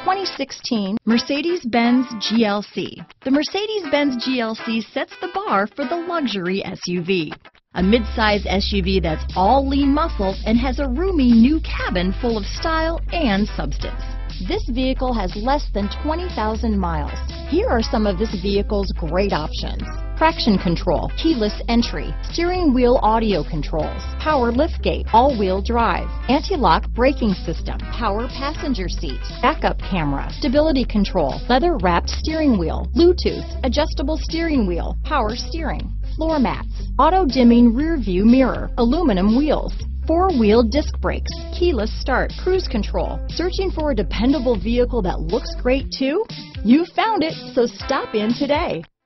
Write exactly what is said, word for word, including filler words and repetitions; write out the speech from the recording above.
twenty sixteen Mercedes-Benz G L C. The Mercedes-Benz G L C sets the bar for the luxury S U V. A midsize S U V that's all lean muscle and has a roomy new cabin full of style and substance. This vehicle has less than twenty thousand miles. Here are some of this vehicle's great options: traction control, keyless entry, steering wheel audio controls, power liftgate, all-wheel drive, anti-lock braking system, power passenger seat, backup camera, stability control, leather-wrapped steering wheel, Bluetooth, adjustable steering wheel, power steering, floor mats, auto-dimming rear view mirror, aluminum wheels, four-wheel disc brakes, keyless start, cruise control. Searching for a dependable vehicle that looks great too? You found it, so stop in today.